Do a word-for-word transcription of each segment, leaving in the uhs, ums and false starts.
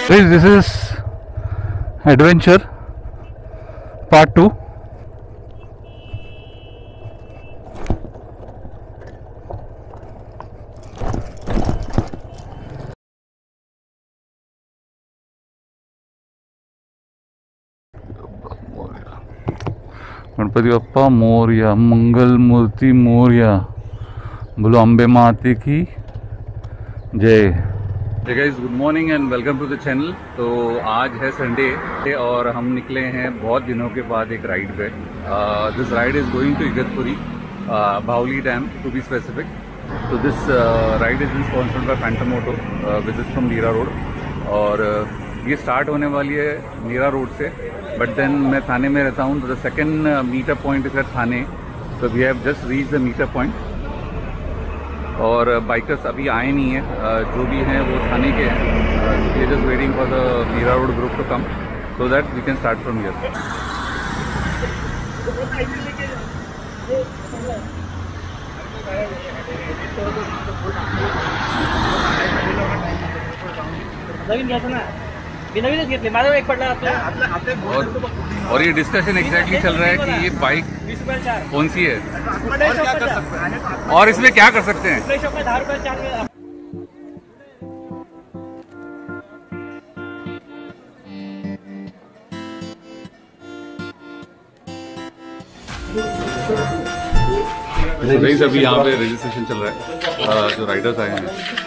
This is adventure part two. Ganpati Bappa Morya, मंगल मूर्ति मोरया, बोलो अम्बे माते की जय। Hey guys, good morning and welcome to the channel. तो आज है संडे और हम निकले हैं बहुत दिनों के बाद एक राइड पे। This ride is going to Igatpuri, Bawli dam to be specific. तो this ride is sponsored by Phantom auto with from Neera road. और uh, ये स्टार्ट होने वाली है नीरा रोड से, बट देन मैं थाने में रहता हूँ, तो the second meetup point is at Thane. तो we have just reach the meetup point और बाइकर्स अभी आए नहीं है, जो भी हैं वो थाने के हैं। We are just waiting for the Neera road group to come so that we can start from here. और, और ये डिस्कशन एग्जैक्टली चल रहा है कि ये बाइक कौन सी है और क्या कर सकते हैं और इसमें क्या कर सकते हैं। तो अभी यहाँ पे रजिस्ट्रेशन चल रहा है, जो राइडर्स आए हैं।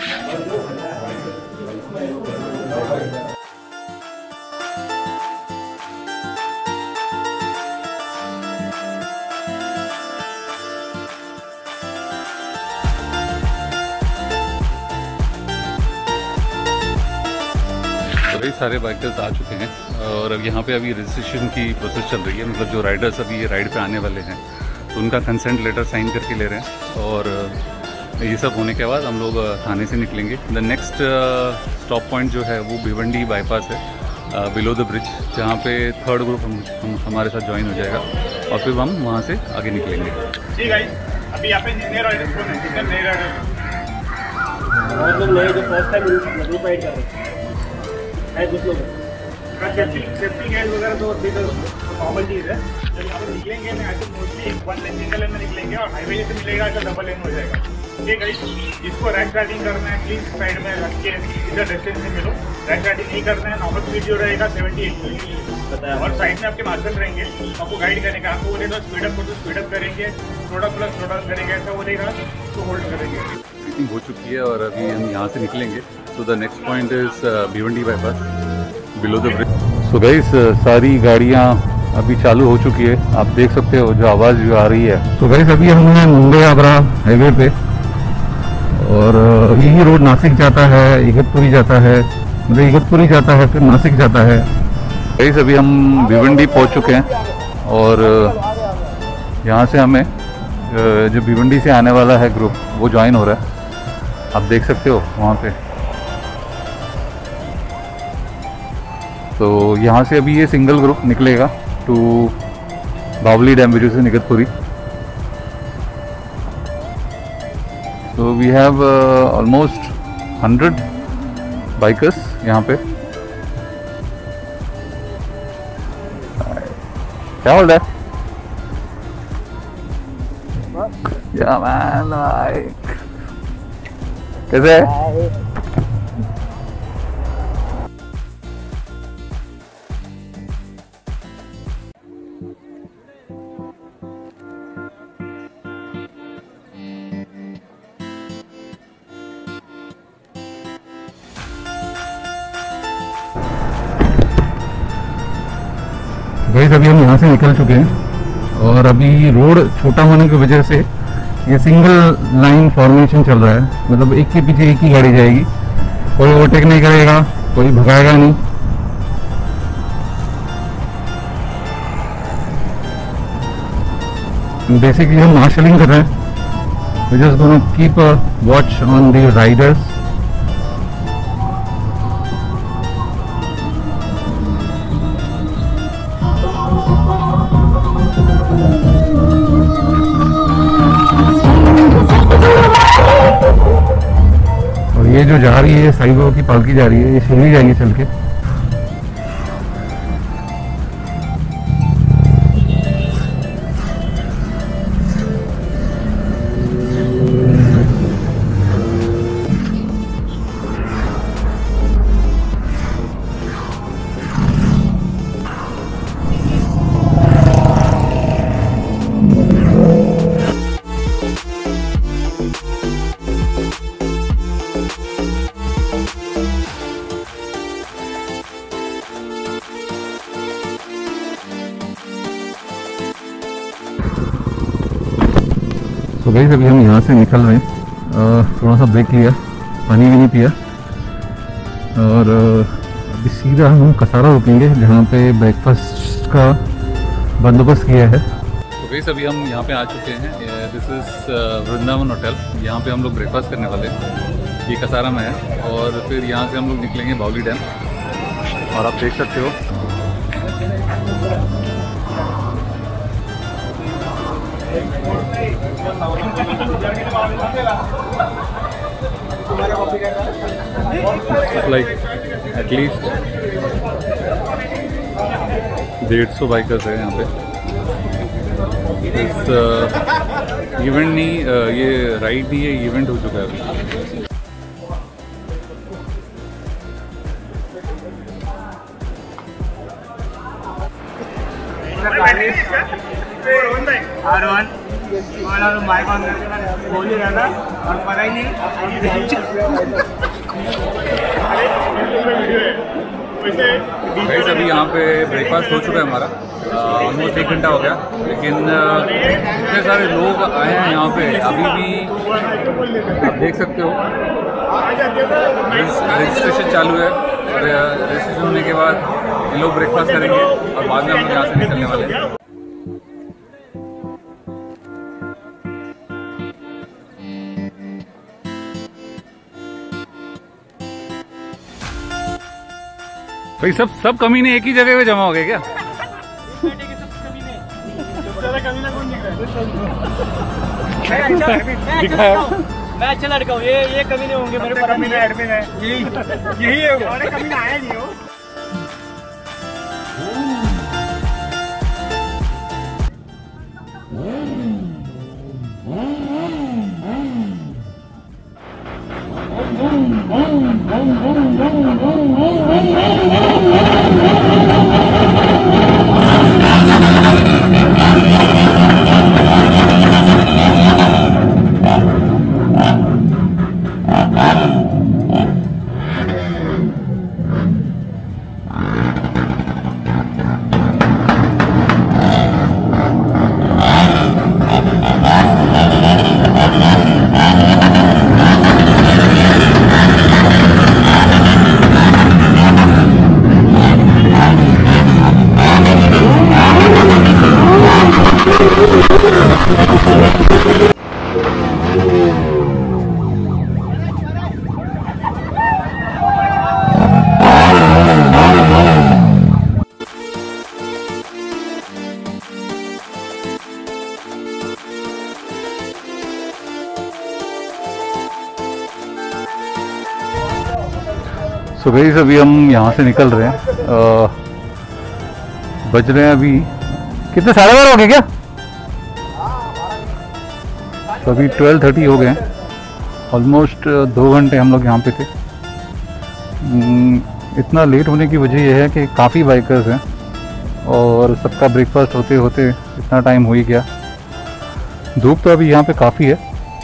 कई सारे बाइकर्स आ चुके हैं और अब यहाँ पे अभी रजिस्ट्रेशन की प्रोसेस चल रही है। मतलब जो राइडर्स अभी ये राइड पे आने वाले हैं तो उनका कंसेंट लेटर साइन करके ले रहे हैं। और ये सब होने के बाद हम लोग थाने से निकलेंगे। द नेक्स्ट स्टॉप पॉइंट जो है वो भिवंडी बाईपास है, बिलो द ब्रिज, जहाँ पे थर्ड ग्रुप हम, हम हमारे साथ ज्वाइन हो जाएगा और फिर हम वहाँ से आगे निकलेंगे। ठीक है, अभी यहाँ पे नए राइडर्स कौन है? कितने नए राइडर्स? कुछ लोग सेफ्टी सेफ्टी गैस वगैरह तो अभी तो कॉमन चीज़ है। जब यहाँ पे निकलेंगे ना ऐसे mostly one lane single lane में निकलेंगे और हाईवे जैसे मिलेगा तो डबल लेन हो जाएगा। ठीक है, जिसको रैश राइडिंग करना है प्लीज साइड में रख के इधर डिस्टेंस में मिलो। रैश राइडिंग नहीं करना है, नॉर्मल स्पीड जो रहेगा सेवेंटी एट और साइड में आपके मार्शल रहेंगे, आपको गाइड करने का। आपको बोलेगा स्पीडअप को तो स्पीडअप करेंगे, थोड़ा प्लस थोड़ा करेंगे, ऐसा बोलेगा तो होल्ड करेंगे। मीटिंग हो चुकी है और अभी हम यहाँ से निकलेंगे। तो the next point is Bhiwandi bypass below the bridge. So guys, सारी गाड़ियाँ अभी चालू हो चुकी है, आप देख सकते हो जो आवाज़ जो आ रही है। तो गाइस, अभी हम हैं मुंबई आगरा हाईवे पे और यही रोड नासिक जाता है, इगतपुरी जाता है, मतलब इगतपुरी जाता है फिर नासिक जाता है। गाइस, अभी हम भिवंडी पहुंच चुके हैं और यहाँ से हमें जो भिवंडी से आने वाला है ग्रुप वो ज्वाइन हो रहा है, आप देख सकते हो वहाँ पे। तो यहाँ से अभी ये सिंगल ग्रुप निकलेगा to Bawli dam which is in Igatpuri. So we have uh, almost one hundred bikers यहाँ पे। क्या बोल रहा है? Yeah man, like कैसे है? गाइस, अभी हम यहाँ से निकल चुके हैं और अभी रोड छोटा होने की वजह से ये सिंगल लाइन फॉर्मेशन चल रहा है। मतलब एक के पीछे एक ही गाड़ी जाएगी, कोई ओवरटेक नहीं करेगा, कोई भगाएगा नहीं। बेसिकली हम मार्शलिंग कर रहे हैं। We just gonna keep a watch on the riders. ये जो जा रही है साई बाबा की पालकी जा रही है, ये शिरडी जाएंगे चल के। तो भाई अभी हम यहाँ से निकल रहे हैं, थोड़ा सा ब्रेक लिया, पानी भी नहीं पिया और अभी सीधा हम कसारा रुकेंगे जहाँ पे ब्रेकफास्ट का बंदोबस्त किया है। तो भाई अभी हम यहाँ पे आ चुके हैं, दिस इज़ वृंदावन होटल। यहाँ पे हम लोग ब्रेकफास्ट करने वाले हैं, ये कसारा में है और फिर यहाँ से हम लोग निकलेंगे बावली डैम और आप देख सकते हो लाइक एटलीस्ट डेढ़ सौ बाइकर्स है यहाँ पे। इस इवेंट नहीं, uh, ये राइड नहीं, ये इवेंट हो चुका है अभी। आर वन और बाइक ऑन करके बोल ही रहा था और पता ही नहीं। गाइस अभी यहाँ पे ब्रेकफास्ट हो चुका है हमारा, ऑलमोस्ट एक घंटा हो गया, लेकिन इतने सारे लोग आए हैं यहाँ पे अभी भी। आप देख सकते हो रजिस्ट्रेशन चालू है, रजिस्ट्रेशन होने के बाद ये लोग ब्रेकफास्ट करेंगे और बाद में हम लोग यहाँ से निकलने वाले हैं। भाई सब सब कमीने एक ही जगह पे जमा हो गए क्या? दिखाया मैं अच्छा लड़का हूँ, ये ये कमीने होंगे मेरे पर। कमीने एडमिन है, यही यही है वो। कमीने आया नहीं हो। सो गाइस अभी हम यहाँ से निकल रहे हैं, आ, बज रहे हैं अभी कितने, साढ़े बारह हो गए क्या? तो अभी ट्वेल्व थर्टी हो गए, ऑलमोस्ट दो घंटे हम लोग यहाँ पे थे। इतना लेट होने की वजह यह है कि काफ़ी बाइकर्स हैं और सबका ब्रेकफास्ट होते होते इतना टाइम हो ही गया। धूप तो अभी यहाँ पे काफ़ी है,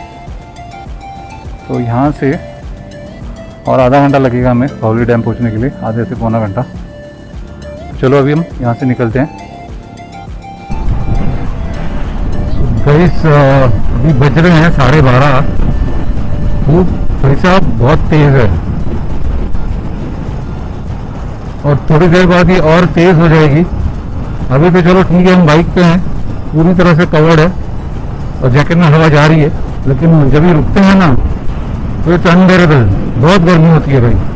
तो यहाँ से और आधा घंटा लगेगा हमें बावली डैम पहुँचने के लिए, आधे से पौना घंटा। चलो अभी हम यहाँ से निकलते हैं। गाइस अभी बज रहे हैं साढ़े बारह, धूप भाई साहब बहुत तेज़ है और थोड़ी देर बाद ये और तेज़ हो जाएगी। अभी तो चलो ठीक है, हम बाइक पे हैं, पूरी तरह से कवर्ड है और जैकेट में हवा जा रही है, लेकिन जब ये रुकते हैं ना तो इट्स अनबेरेबल, बहुत गर्मी होती है भाई।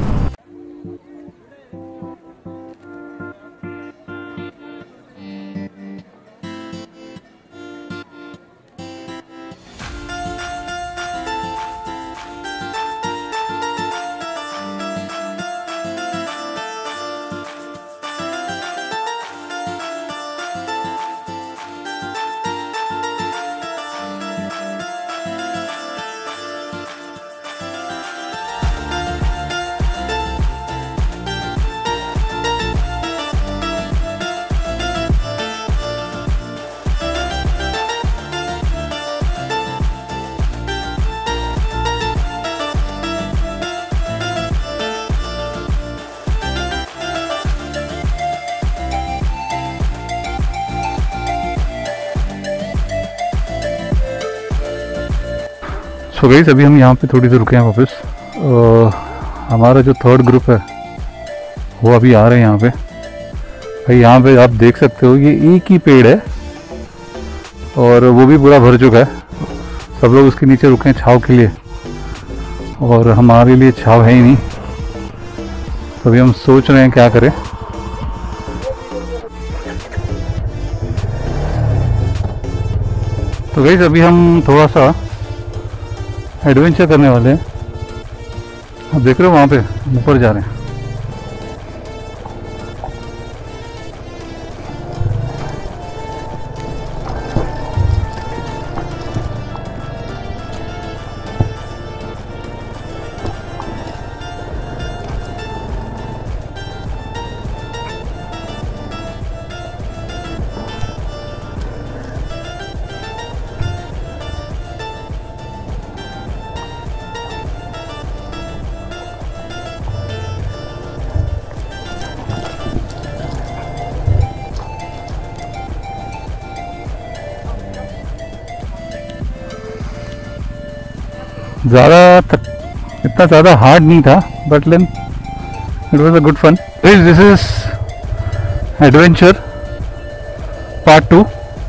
सो गाइस अभी हम यहाँ पे थोड़ी देर रुके हैं वापस। uh, हमारा जो थर्ड ग्रुप है वो अभी आ रहे हैं यहाँ पे। भाई यहाँ पे आप देख सकते हो ये एक ही पेड़ है और वो भी पूरा भर चुका है। सब लोग उसके नीचे रुके हैं छाव के लिए और हमारे लिए छाव है ही नहीं। तो अभी हम सोच रहे हैं क्या करें। तो गाइस अभी हम थोड़ा सा एडवेंचर करने वाले हैं। आप देख रहे हो वहाँ पे ऊपर जा रहे हैं। ज़्यादा इतना ज़्यादा हार्ड नहीं था बट लेकिन it was a good fun. This is adventure part two.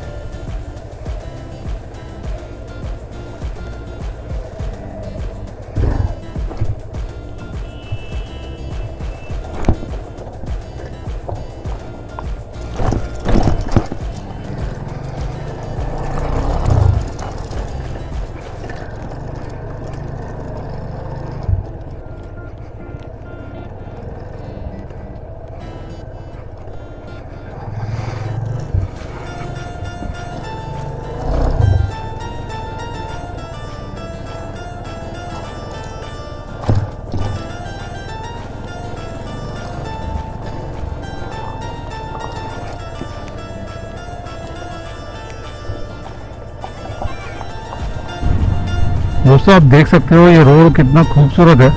दोस्तों आप देख सकते हो ये रोड कितना खूबसूरत है।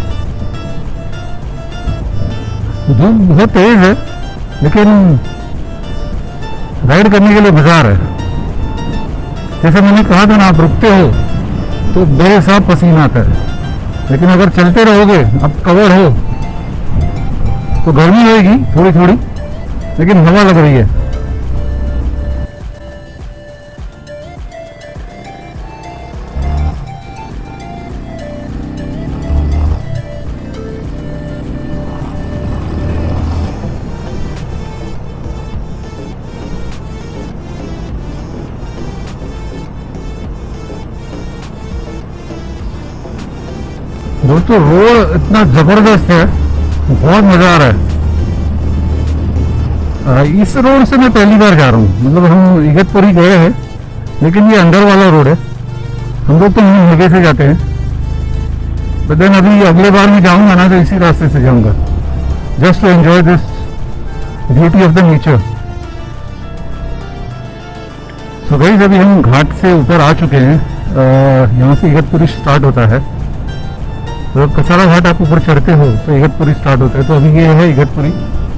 धूप बहुत तेज है लेकिन राइड करने के लिए मजा आ रहा है। जैसे मैंने कहा था ना, आप रुकते हो तो बेहिसाब पसीना आता है, लेकिन अगर चलते रहोगे, आप कवर हो तो गर्मी होगी थोड़ी थोड़ी, लेकिन हवा लग रही है। दोस्तों रोड इतना जबरदस्त है, बहुत मजा आ रहा है। इस रोड से मैं पहली बार जा रहा हूँ। मतलब हम इगतपुरी गए हैं लेकिन ये अंदर वाला रोड है। हम लोग तो यहीं निगे से जाते हैं, बट देन अभी अगले बार मैं जाऊंगा ना तो इसी रास्ते से जाऊंगा, just to enjoy this beauty of the nature. So guys अभी हम घाट से ऊपर आ चुके हैं। यहाँ से इगतपुरी स्टार्ट होता है। तो कसारा घाट आप ऊपर चढ़ते हो तो इगतपुरी स्टार्ट होता है। तो अभी ये है इगतपुरी।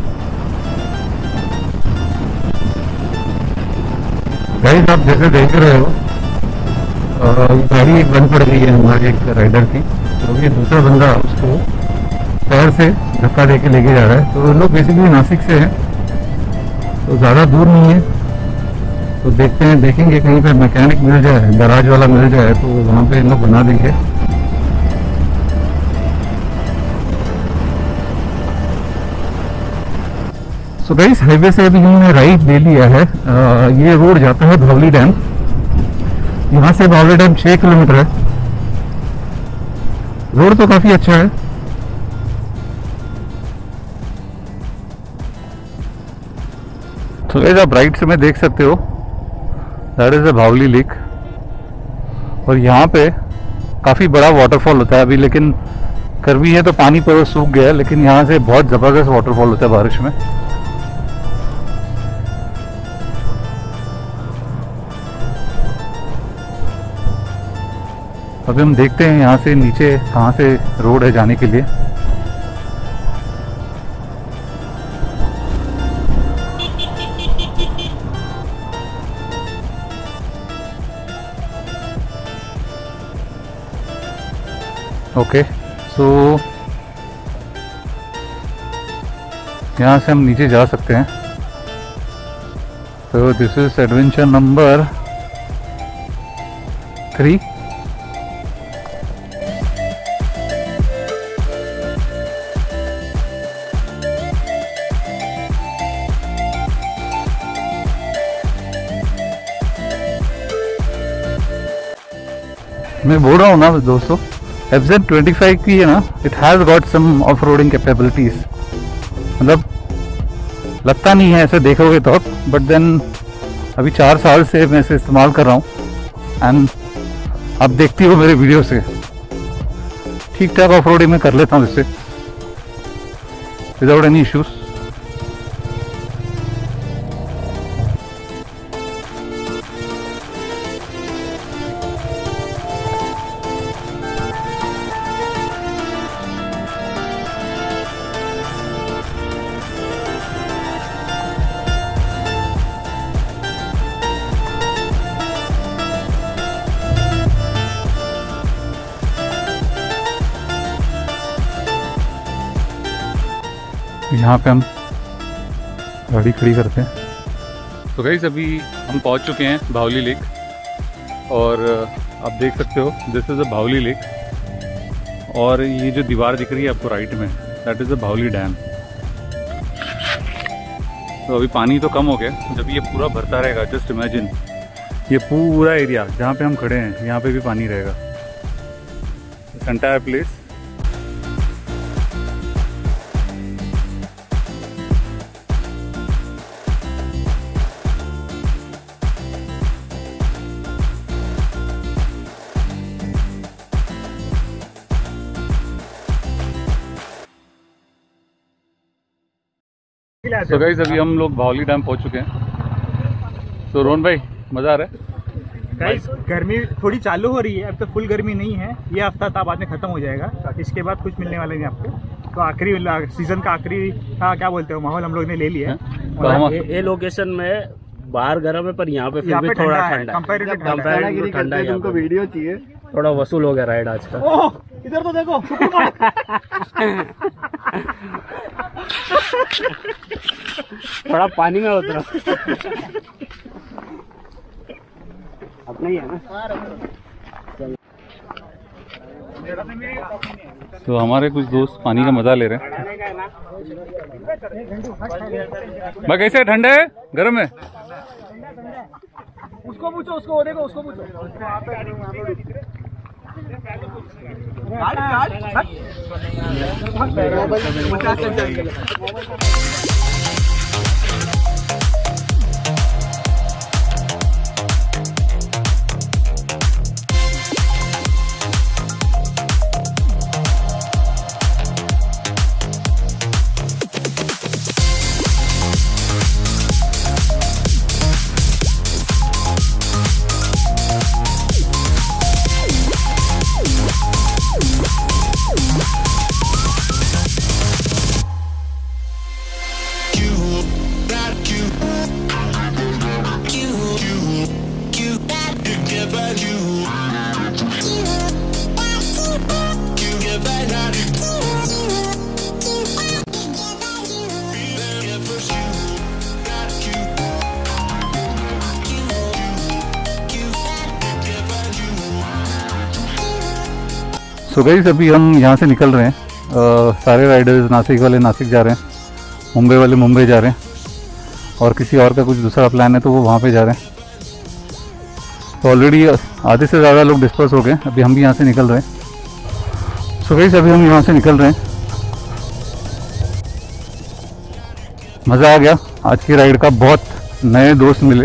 गाइस आप जैसे देख रहे हो गाड़ी एक बंद पड़ गई है हमारे एक राइडर की, तो ये दूसरा बंदा उसको पैर से धक्का दे के लेके जा रहा है। तो लोग बेसिकली नासिक से हैं, तो ज़्यादा दूर नहीं है। तो देखते हैं, देखेंगे कहीं पर मैकेनिक मिल जाए, गराज वाला मिल जाए तो वहाँ पे इन लोग बना देंगे। तो गाइस हाईवे से अभी हमने राइट ले लिया है। आ, ये रोड जाता है भावली डैम। यहाँ से भावली डैम छः किलोमीटर है। रोड तो काफी अच्छा है। तो गाइस आप राइट से में देख सकते हो, that is a Bhavali lake. और यहाँ पे काफी बड़ा वाटरफॉल होता है अभी, लेकिन गर्मी है तो पानी पूरा सूख गया है, लेकिन यहाँ से बहुत जबरदस्त वाटरफॉल होता है बारिश में। अभी हम देखते हैं यहाँ से नीचे कहाँ से रोड है जाने के लिए। ओके, सो यहाँ से हम नीचे जा सकते हैं। तो this is adventure number three. मैं बोल रहा हूँ ना दोस्तों, एफ जेड ट्वेंटी फाइव की है ना, it has got some off roading capabilities. मतलब लगता नहीं है ऐसे देखोगे तो, बट देन अभी चार साल से मैं इसे इस्तेमाल कर रहा हूँ एंड आप देखती हो मेरे वीडियो से ठीक ठाक ऑफ रोडिंग में कर लेता हूँ इससे विदाउट एनी इश्यूज। यहाँ पे हम गाड़ी खड़ी करते हैं। तो गाइस अभी हम पहुँच चुके हैं भावली लेक और आप देख सकते हो this is a Bhavali lake और ये जो दीवार दिख रही है आपको राइट में, that is a Bhavali dam. तो अभी पानी तो कम हो गया, जब ये पूरा भरता रहेगा जस्ट इमेजिन ये पूरा एरिया जहाँ पे हम खड़े हैं यहाँ पे भी पानी रहेगा, दिस एंटायर प्लेस। तो गाइस अभी हम लोग भावली डैम पहुंच चुके हैं। तो रोहन भाई मजा आ रहा है? गाइस गर्मी थोड़ी चालू हो रही है, अब तो फुल गर्मी नहीं है, ये हफ्ता था बाद में खत्म हो जाएगा, इसके बाद कुछ मिलने वाले नहीं आपको। तो आखिरी सीजन का आखिरी का क्या बोलते हो माहौल हम लोग ने ले लिया है। तो ये, ये लोकेशन में बाहर गर्म है पर यहाँ पे फिर भी थोड़ा ठंडा, कंपैरेटिव ठंडा है। तुमको वीडियो चाहिए, थोड़ा वसूल हो गया राइड आज का। ओह इधर तो देखो थोड़ा पानी में उतरा अपना ही है ना। तो हमारे कुछ दोस्त पानी का मजा ले रहे हैं। भाई कैसे ठंडा है गर्म है? उसको पूछो, उसको देखो, उसको पूछो। सो गाइस अभी हम यहाँ से निकल रहे हैं। आ, सारे राइडर्स नासिक वाले नासिक जा रहे हैं, मुंबई वाले मुंबई जा रहे हैं और किसी और का कुछ दूसरा प्लान है तो वो वहाँ पे जा रहे हैं। तो ऑलरेडी आधे से ज़्यादा लोग डिस्पर्स हो गए, अभी हम भी यहाँ से निकल रहे हैं। सो गाइस अभी हम यहाँ से निकल रहे हैं। मज़ा आ गया आज की राइड का, बहुत नए दोस्त मिले,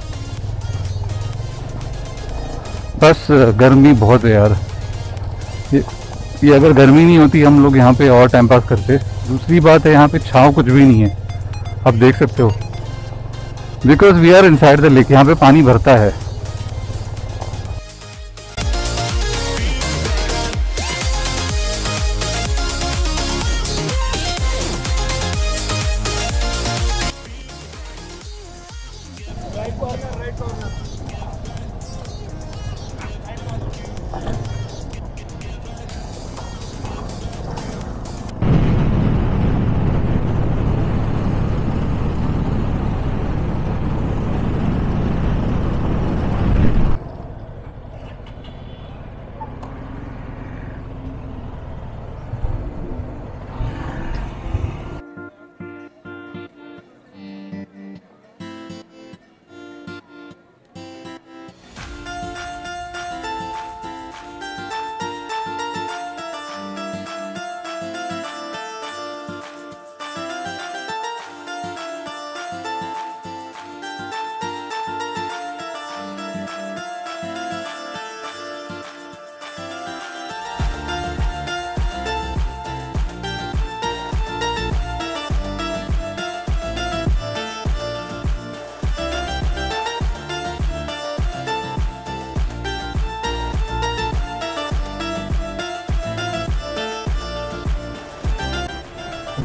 बस गर्मी बहुत है यार। ये, ये अगर गर्मी नहीं होती हम लोग यहाँ पे और टाइम पास करते। दूसरी बात है यहाँ पे छाँव कुछ भी नहीं है, आप देख सकते हो, because we are inside the lake, यहाँ पे पानी भरता है।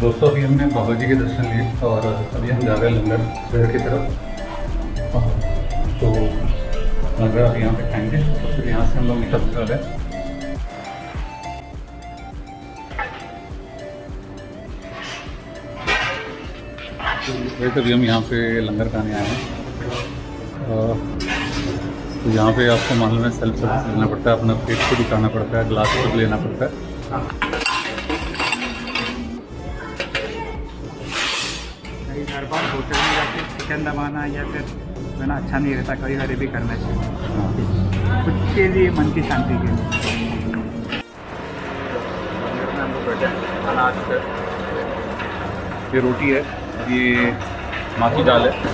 दोस्तों अभी हमने बाबा जी के दर्शन लिए और अभी हम जा रहे हैं लंगर घर की तरफ। तो लंगर अभी यहाँ पे खाएंगे तो फिर यहाँ से हम लोग निकल जा रहे हैं। तो अभी हम यहाँ पे लंगर खाने आए हैं। तो यहाँ पे आपको मालूम है सेल्फ सर्विस लेना पड़ता है, अपना पेट को दिखाना पड़ता है, ग्लास को लेना पड़ता है। कई हर बार होटल में जाके चिकन दबाना या फिर है ना अच्छा नहीं रहता, कभी कभी भी करना चाहिए खुद के लिए, मन की शांति के लिए। खाना आ चुका है, ये रोटी है, ये माँ की दाल है,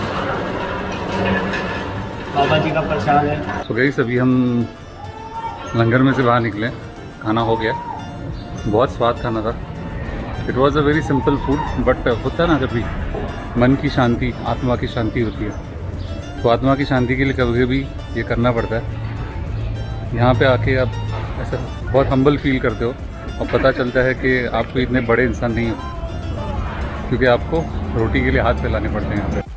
बाबा जी का प्रसाद है। तो गई अभी हम लंगर में से बाहर निकले, खाना हो गया, बहुत स्वाद खाना था। It was a very simple food, but होता है ना जब भी मन की शांति, आत्मा की शांति होती है, तो आत्मा की शांति के लिए कभी भी ये करना पड़ता है। यहाँ पे आके आप ऐसा बहुत हम्बल फील करते हो और पता चलता है कि आप कोई इतने बड़े इंसान नहीं हो, क्योंकि आपको रोटी के लिए हाथ फैलाने पड़ते हैं यहाँ पे।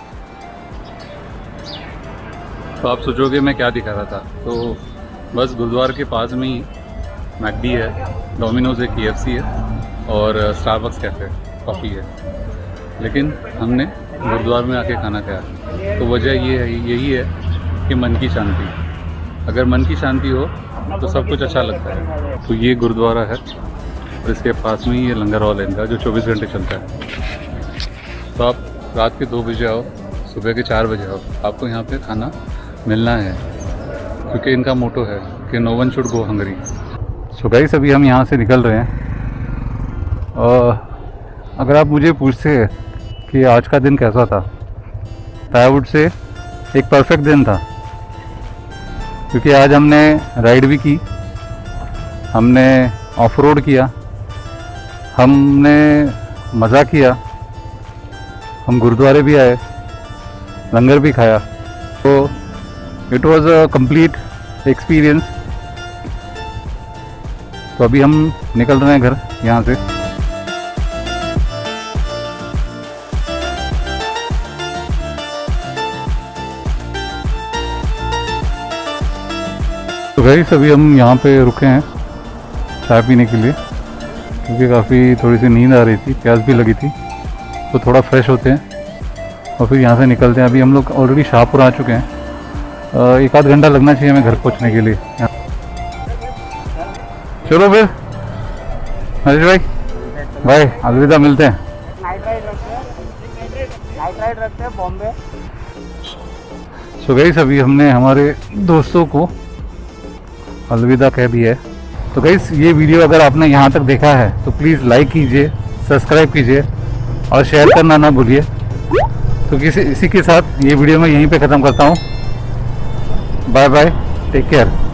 तो आप सोचोगे मैं क्या दिखा रहा था, तो बस गुरुद्वार के पास में ही मैकडी है, डोमिनोज है, के एफ सी है और स्टारबक्स कैफ़े कॉफ़ी है, लेकिन हमने गुरुद्वार में आके खाना खाया। तो वजह ये है, यही है कि मन की शांति, अगर मन की शांति हो तो सब कुछ अच्छा लगता है। तो ये गुरुद्वारा है और इसके पास में ही ये लंगर हॉल है इनका, जो चौबीस घंटे चलता है। तो आप रात के दो बजे आओ, सुबह के चार बजे आओ, आपको यहाँ पे खाना मिलना है, क्योंकि इनका मोटो है कि no one should go hungry. So guys अभी हम यहाँ से निकल रहे हैं। और अगर आप मुझे पूछते कि आज का दिन कैसा था, तो आई वुड से एक परफेक्ट दिन था, क्योंकि आज हमने राइड भी की, हमने ऑफ रोड किया, हमने मज़ा किया, हम गुरुद्वारे भी आए, लंगर भी खाया। तो it was a complete experience. तो अभी हम निकल रहे हैं घर यहाँ से। तो गाइस अभी हम यहाँ पे रुके हैं चाय पीने के लिए, क्योंकि काफ़ी थोड़ी सी नींद आ रही थी, प्यास भी लगी थी, तो थोड़ा फ्रेश होते हैं और फिर यहाँ से निकलते हैं। अभी हम लोग ऑलरेडी शाहपुर आ चुके हैं, एक आध घंटा लगना चाहिए हमें घर पहुँचने के लिए। चलो फिर हरीश भाई, भाई अलविदा, मिलते हैं। नाइट राइड रखते हैं, नाइट राइड रखते हैं बॉम्बे। सो गाइस अभी हमने हमारे दोस्तों को अलविदा कह दिया है। तो गाइस ये वीडियो अगर आपने यहाँ तक देखा है तो प्लीज़ लाइक कीजिए, सब्सक्राइब कीजिए और शेयर करना ना भूलिए। तो किसी इसी के साथ ये वीडियो मैं यहीं पे ख़त्म करता हूँ। Bye bye, take care.